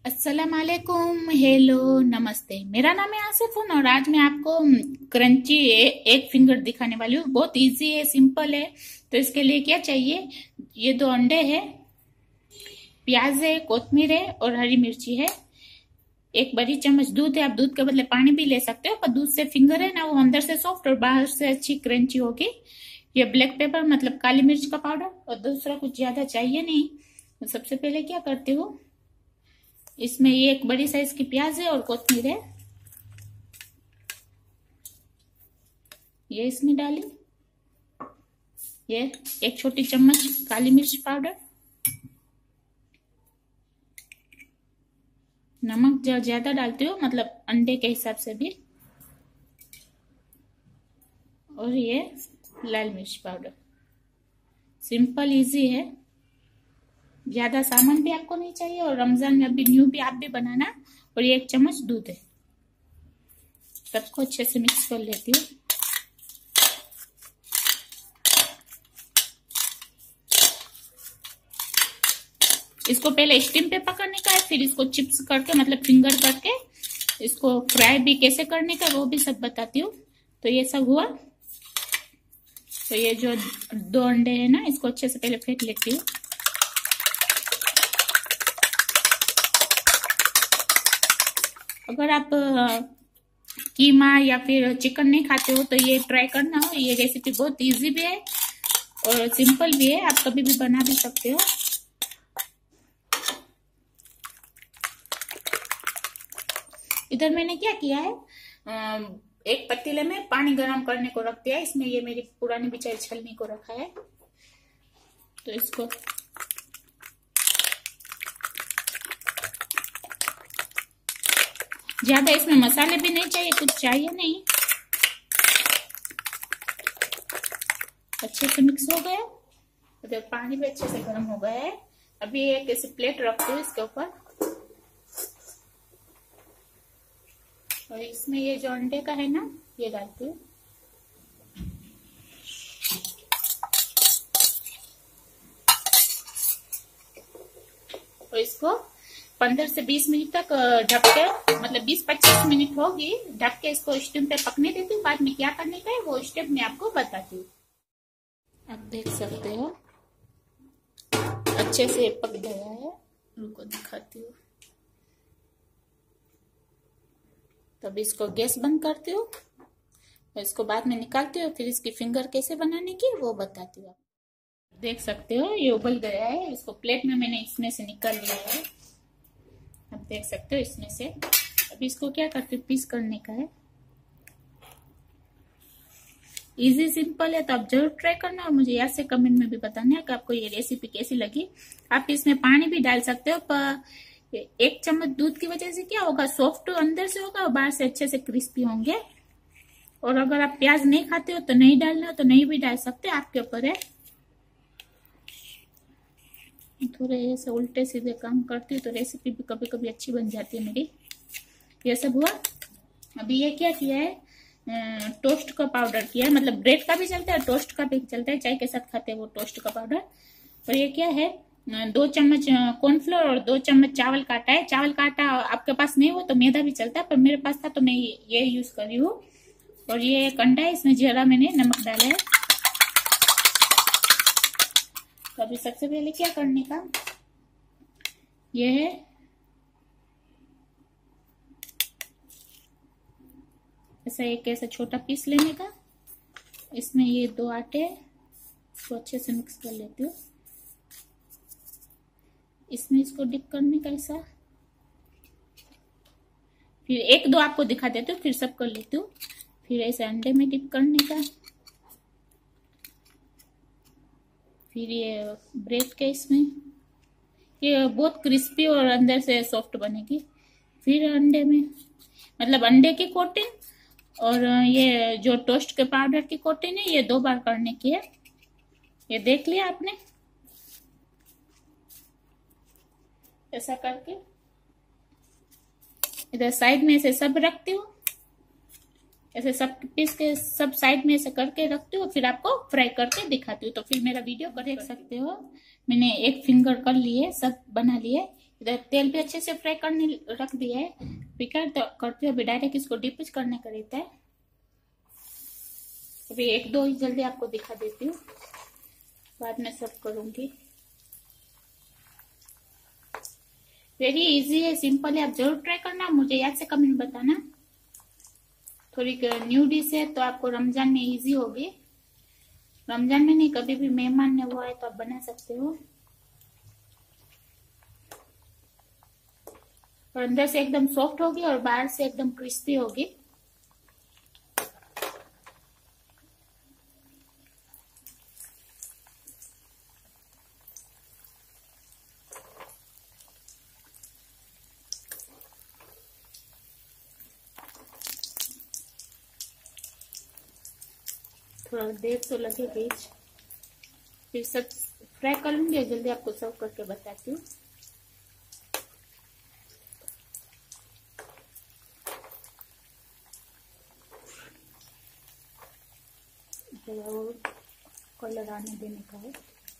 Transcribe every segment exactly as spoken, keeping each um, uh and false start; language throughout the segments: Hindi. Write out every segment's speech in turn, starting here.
अस्सलाम वालेकुम, हेलो, नमस्ते। मेरा नाम है आसिफ और आज मैं आपको क्रंची एक फिंगर दिखाने वाली हूँ। बहुत इजी है, सिंपल है। तो इसके लिए क्या चाहिए? ये दो अंडे हैं, प्याज है, कोतमीर है और हरी मिर्ची है। एक बड़ी चम्मच दूध है। आप दूध के बदले पानी भी ले सकते हो, पर दूध से फिंगर है ना, वो अंदर से सॉफ्ट और बाहर से अच्छी क्रंची होगी। ये ब्लैक पेपर मतलब काली मिर्च का पाउडर, और दूसरा कुछ ज्यादा चाहिए नहीं। तो सबसे पहले क्या करती हूँ, इसमें ये एक बड़ी साइज की प्याज है और कोतमीर है, ये इसमें डाली। ये एक छोटी चम्मच काली मिर्च पाउडर, नमक जो ज्यादा डालती हूँ मतलब अंडे के हिसाब से भी, और ये लाल मिर्च पाउडर। सिंपल इजी है, ज्यादा सामान भी आपको नहीं चाहिए, और रमजान में अभी न्यू भी आप भी बनाना। और ये एक चम्मच दूध है। सबको अच्छे से मिक्स कर लेती हूँ। इसको पहले स्टीम पे पकाने का है, फिर इसको चिप्स करके मतलब फिंगर करके इसको फ्राई भी कैसे करने का वो भी सब बताती हूँ। तो ये सब हुआ। तो ये जो दो अंडे है ना, इसको अच्छे से पहले फेंट लेती हूँ। अगर आप कीमा या फिर चिकन नहीं खाते हो तो ये ट्राई करना हो। ये रेसिपी बहुत इजी भी है और सिंपल भी है, आप कभी भी बना भी सकते हो। इधर मैंने क्या किया है, एक पतीले में पानी गरम करने को रख दिया है। इसमें ये मेरी पुरानी बिचारी छलनी को रखा है। तो इसको ज्यादा इसमें मसाले भी नहीं चाहिए, कुछ चाहिए नहीं। अच्छे से मिक्स हो गया। उधर पानी भी अच्छे से गर्म हो गया है। अभी एक ऐसी प्लेट रखती हूँ इसके ऊपर, और इसमें ये जो अंडे का है ना, ये डालती हूँ। और इसको पंद्रह से बीस मिनट तक ढक के, मतलब बीस पच्चीस मिनट होगी ढक के इसको स्टीम पे पकने देती हूँ। बाद में क्या करने का है वो स्टेप मैं आपको बताती हूँ। आप देख सकते हो अच्छे से पक गया है। रुको दिखाती हूँ। तब इसको गैस बंद करती हूँ और इसको बाद में निकालती हूँ। फिर इसकी फिंगर कैसे बनाने की वो बताती हूँ। देख सकते हो ये उबल गया है। इसको प्लेट में मैंने इसमें से निकाल लिया है। आप देख सकते हो इसमें से। अब इसको क्या करते हो, पीस करने का है। इजी सिंपल है, तो आप जरूर ट्राई करना और मुझे याद से कमेंट में भी बताना है कि आपको ये रेसिपी कैसी लगी। आप इसमें पानी भी डाल सकते हो, पर एक चम्मच दूध की वजह से क्या होगा, सॉफ्ट अंदर से होगा और बाहर से अच्छे से क्रिस्पी होंगे। और अगर आप प्याज नहीं खाते हो तो नहीं डालना हो तो नहीं भी डाल सकते, आपके ऊपर है। थोड़े ऐसे उल्टे सीधे काम करती हूँ तो रेसिपी भी कभी कभी अच्छी बन जाती है मेरी। ये सब हुआ। अभी ये क्या किया है, टोस्ट का पाउडर किया है। मतलब ब्रेड का भी चलता है, टोस्ट का भी चलता है, चाय के साथ खाते हैं वो टोस्ट का पाउडर। और ये क्या है, दो चम्मच कॉर्नफ्लोर और दो चम्मच चावल का आटा है। चावल का आटा आपके पास नहीं हो तो मैदा भी चलता है, पर मेरे पास था तो मैं ये यूज कर रही हूँ। और ये एक अंडा है, इसमें जरा मैंने नमक डाला है। तो अभी सबसे पहले क्या करने का, ये है ऐसा एक ऐसा छोटा पीस लेने का। इसमें ये दो आटे, इसको अच्छे से मिक्स कर लेती हूँ। इसमें इसको डिप करने का ऐसा, फिर एक दो आपको दिखा देती हूँ, फिर सब कर लेती हूँ। फिर ऐसे अंडे में डिप करने का, फिर ये ब्रेड के इसमें, ये बहुत क्रिस्पी और अंदर से सॉफ्ट बनेगी। फिर अंडे में, मतलब अंडे की कोटिंग, और ये जो टोस्ट के पाउडर की कोटिंग है, ये दो बार करने की है। ये देख लिया आपने। ऐसा करके इधर साइड में ऐसे सब रखती हूँ। ऐसे सब पीस के सब साइड में ऐसे करके रखती हूँ, फिर आपको फ्राई करके दिखाती हूँ। तो फिर मेरा वीडियो कर देख सकते हो। मैंने एक फिंगर कर लिए, सब बना लिए। इधर तेल भी अच्छे से फ्राई करने रख दिया है। फिकर तो करते हुए डायरेक्ट इसको डीप करने का रहता है। अभी एक दो ही जल्दी आपको दिखा देती हूँ, बाद में सब करूंगी। वेरी इजी है, सिंपल है, आप जरूर ट्राई करना। मुझे याद से कमेंट बताना। थोड़ी न्यू डिश है तो आपको रमजान में इजी होगी। रमजान में नहीं, कभी भी मेहमान ने वो आए तो आप बना सकते हो। और अंदर से एकदम सॉफ्ट होगी और बाहर से एकदम क्रिस्पी होगी। थोड़ा देर तो लगेगी, फिर सब फ्राई कर लूंगी, जल्दी आपको सर्व करके बताती हूँ। कलर आने देने का है।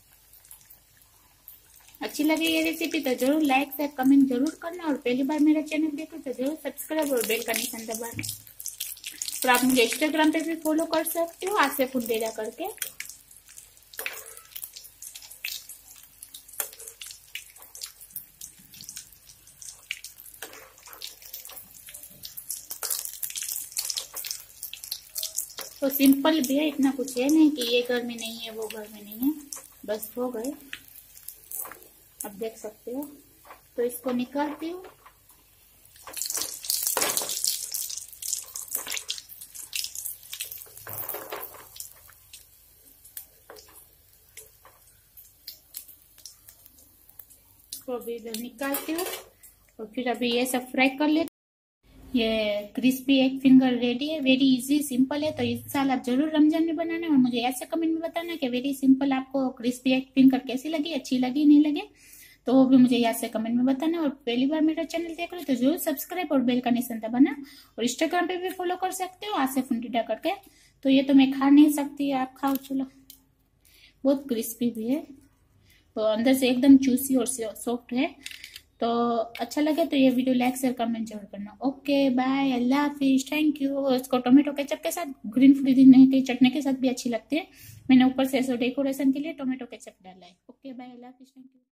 अच्छी लगी ये रेसिपी तो जरूर लाइक शेयर कमेंट जरूर करना, और पहली बार मेरा चैनल देखो तो जरूर सब्सक्राइब और बेल का निशान दबाना। तो आप मुझे इंस्टाग्राम पे भी फॉलो कर सकते हो, आसिफ डेरा करके। तो सिंपल भी है, इतना कुछ है नहीं कि ये घर में नहीं है वो घर में नहीं है, बस हो गए। आप देख सकते हो। तो इसको निकालती हूँ। इसको अभी इधर निकालती हूँ और फिर अभी ये सब फ्राई कर लेते। ये क्रिस्पी एग फिंगर रेडी है। वेरी इजी सिंपल है, तो इस साल आप जरूर रमजान में बनाना। और मुझे ऐसे कमेंट में बताना कि वेरी सिंपल आपको क्रिस्पी एग फिंगर कैसी लगी, अच्छी लगी नहीं लगे, तो वो भी मुझे यहाँ से कमेंट में बताना। और पहली बार मेरा चैनल देख रहे हो तो जरूर सब्सक्राइब और बेल का निशान दबाना। और इंस्टाग्राम पे भी फॉलो कर सकते हो, आसिफ डेरा करके। तो ये तो मैं खा नहीं सकती, आप खाओ चलो। बहुत क्रिस्पी भी है, तो अंदर से एकदम जूसी और सॉफ्ट है। तो अच्छा लगे तो ये वीडियो लाइक शेयर कमेंट जरूर करना। ओके बाय, अल्लाह हाफिज, थैंक यू। इसको टोमेटो केचप के साथ, ग्रीन पुदीने की चटनी के साथ भी अच्छी लगती है। मैंने ऊपर से ऐसे डेकोरेशन के लिए टोमेटो केचप डाला है। ओके बाय, अल्लाह हाफिज, थैंक यू।